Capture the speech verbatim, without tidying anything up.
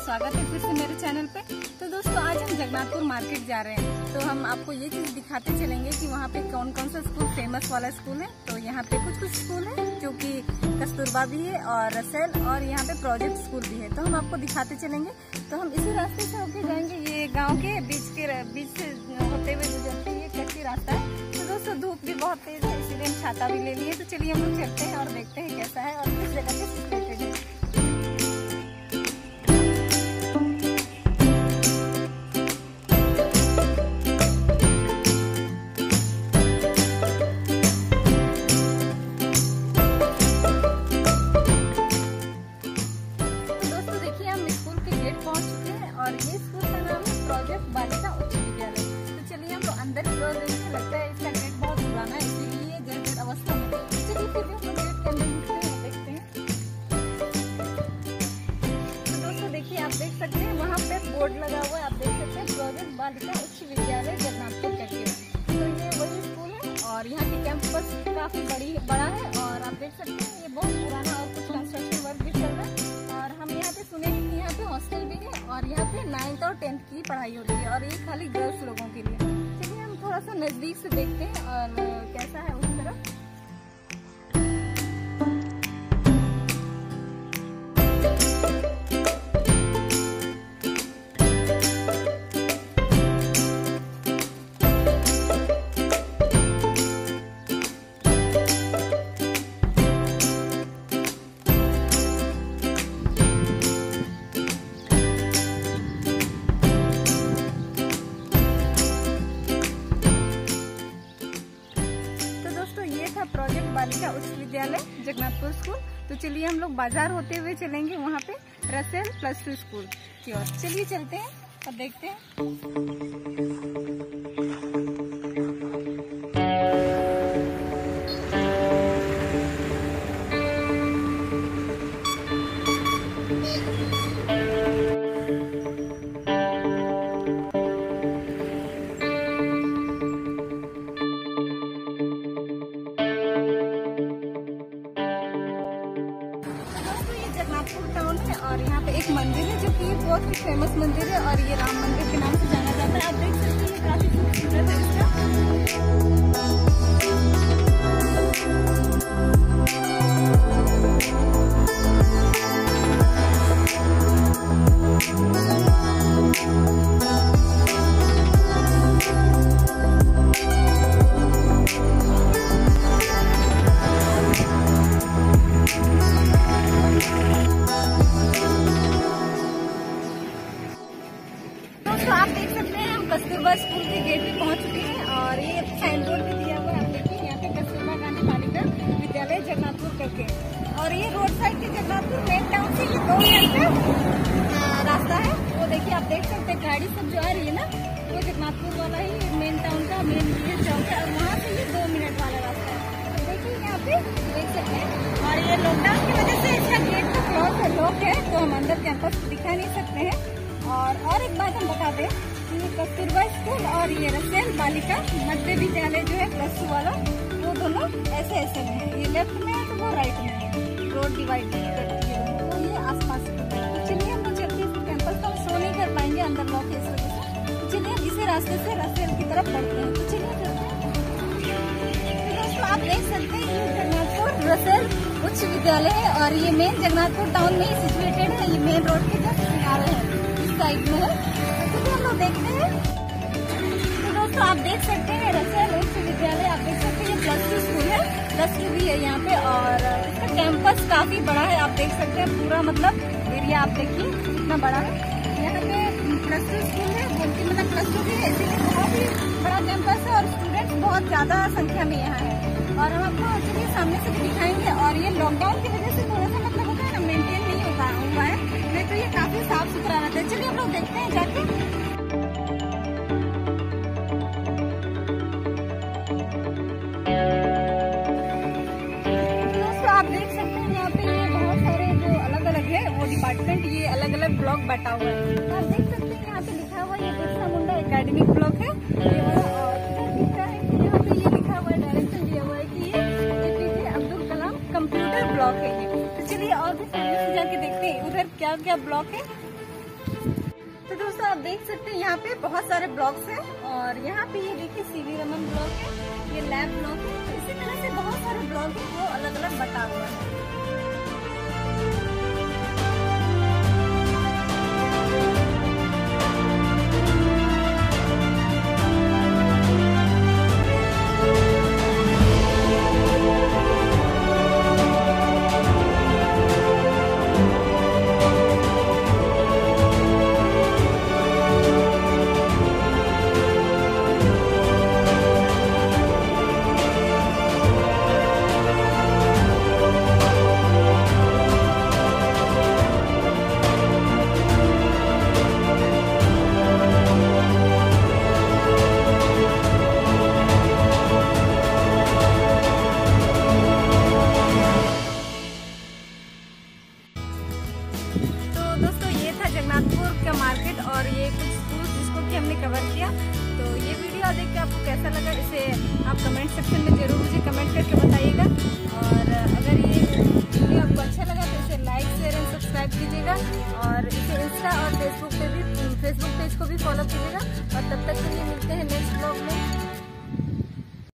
स्वागत है फिर से मेरे चैनल पे। तो दोस्तों आज हम जगन्नाथपुर मार्केट जा रहे हैं, तो हम आपको ये चीज दिखाते चलेंगे कि वहाँ पे कौन कौन सा स्कूल फेमस वाला स्कूल है। तो यहाँ पे कुछ कुछ स्कूल है जो कि कस्तूरबा भी है और रसेल और यहाँ पे प्रोजेक्ट स्कूल भी है, तो हम आपको दिखाते चलेंगे। तो हम इसी रास्ते से होके जाएंगे, ये गाँव के बीच के बीच से होते हुए गुजरते ये कच्ची रास्ता है। तो दोस्तों धूप भी बहुत तेज है, इसीलिए हम छाता भी ले लिए। तो चलिए हम लोग चलते हैं और देखते हैं कैसा है और किस जगह पे सिचुएटेड है। और ये स्कूल का नाम है प्रोजेक्ट बालिका उच्च विद्यालय। तो चलिए हम लोग अंदर की ओर देखने लगता है, इसका गेट बहुत पुराना है इसीलिए जर्जर अवस्था में। चलिए फिर भी हम लोग गेट के अंदर घुसते हैं, देखते हैं। तो दोस्तों देखिए, आप देख सकते हैं वहाँ पे बोर्ड लगा हुआ है, आप देख सकते हैं प्रोजेक्ट बालिका उच्च विद्यालय जगन्नाथपुर करके। तो ये वही स्कूल है और यहाँ की कैंपस काफी बड़ी बड़ा है और आप देख सकते हैं ये बहुत पुराना और कुछ कंस्ट्रक्शन वर्क भी चल रहा है। और हम यहाँ पे सुने कि यहाँ पे हॉस्टल भी है और यहाँ पे नाइन्थ और टेंथ की पढ़ाई हो रही है और ये खाली गर्ल्स लोगों के लिए। चलिए हम थोड़ा सा नजदीक से देखते हैं और कैसा है उस तरफ। प्रोजेक्ट बालिका उच्च विद्यालय जगन्नाथपुर स्कूल। तो चलिए हम लोग बाजार होते हुए चलेंगे वहाँ पे रसेल प्लस टू स्कूल की ओर। चलिए चलते हैं और देखते हैं। टाउन है और यहाँ पे एक मंदिर है जो कि बहुत ही फेमस मंदिर है और ये राम मंदिर के नाम से जाना जाता है। आप देख सकते हैं ये काफी खूबसूरत है इसका। तो आप देख सकते हैं हम कस्तूरबा स्कूल के गेट पे पहुंच चुके हैं और ये साइन बोर्ड भी दिया हुआ है। आप देखिए यहाँ पे कस्तूरबा गांधी बालिका विद्यालय जगन्नाथपुर करके। और ये रोड साइड के जगन्नाथपुर मेन टाउन से ये दो मिनट का रास्ता है। वो देखिए आप देख सकते हैं गाड़ी सब जो आ रही है ना, वो जगन्नाथपुर वाला ही मेन टाउन का मेन ये चौक है और वहाँ से ये दो मिनट वाला रास्ता है। तो देखिए यहाँ पे देख सकते हैं। और ये लॉकडाउन की वजह से इसका गेट तो क्लोज है, लॉक है, तो हम अंदर कैंपस दिखा नहीं सकते हैं। और और एक बात हम बता दें कि ये कस्तूरबा स्कूल और ये रसेल बालिका मध्य विद्यालय जो है प्लस टू वाला, वो दोनों ऐसे ऐसे में है। ये लेफ्ट में है तो वो राइट में है, रोड डिवाइड करती है, तो ये आसपास। तो चलिए हम लोग चलते हैं कैंपस, तो हम शो नहीं कर पाएंगे अंदर लॉक है इस वजह से। तो चलिए हम इसी रास्ते से रसेल की तरफ बढ़ते हैं। तो चलिए चलते हैं। तो दोस्तों आप देख सकते हैं ये जगन्नाथपुर रसेल उच्च विद्यालय है और ये मेन जगन्नाथपुर टाउन में ही सिचुएटेड है। ये मेन रोड के जस्ट किनारे है, साइड में है। तो हम लोग देखते हैं। तो दोस्तों आप देख सकते हैं रसेल उच्च विद्यालय, आप देख सकते हैं ये प्लस टू स्कूल है, प्लस टू भी है यहाँ पे और इसका कैंपस काफी बड़ा है। आप देख सकते हैं पूरा मतलब एरिया आप देखिए कितना बड़ा है। यहाँ पे प्लस टू स्कूल है, बोलती मतलब प्लस टू भी है, इसीलिए बहुत ही बड़ा कैंपस है और स्टूडेंट्स बहुत ज्यादा संख्या में यहाँ है। और हम आपको चलिए सामने से दिखाएंगे। और ये लॉकडाउन की वजह से थोड़ा सा मतलब होता है ना, मेंटेन नहीं होता हुआ है, नहीं तो ये काफी साफ सुथरा रहता है। चलिए हम लोग देखते हैं जाके। दोस्तों आप देख सकते हैं यहाँ पे ये बहुत सारे जो अलग अलग है वो डिपार्टमेंट, ये अलग अलग ब्लॉक बटा हुआ है। तो आप देख सकते हैं यहाँ पे लिखा हुआ है बिरसा मुंडा एकेडमिक ब्लॉक है ये वाला। और लिखा है कि यहाँ पे ये लिखा हुआ है, डायरेक्शन दिया हुआ है कि ये APJ Abdul Kalam computer block है ये। तो चलिए और भी सामने से जाके देखते हैं उधर क्या क्या ब्लॉक है। तो दोस्तों आप देख सकते हैं यहाँ पे बहुत सारे ब्लॉक्स हैं और यहाँ पे ये देखिए सीवी रमन ब्लॉक है, ये लैब ब्लॉक है। तो इसी तरह से बहुत सारे ब्लॉक हैं वो अलग अलग बटा हुआ है। दोस्तों ये था जगन्नाथपुर का मार्केट और ये कुछ स्कूल जिसको कि हमने कवर किया। तो ये वीडियो देख के आपको कैसा लगा इसे आप कमेंट सेक्शन में जरूर मुझे कमेंट करके बताइएगा। और अगर ये वीडियो आपको अच्छा लगा तो इसे लाइक शेयर एंड सब्सक्राइब कीजिएगा और इसे इंस्टा और फेसबुक पे भी फेसबुक पेज को भी फॉलो कीजिएगा। और तब तक के लिए मिलते हैं नेक्स्ट ब्लॉग में।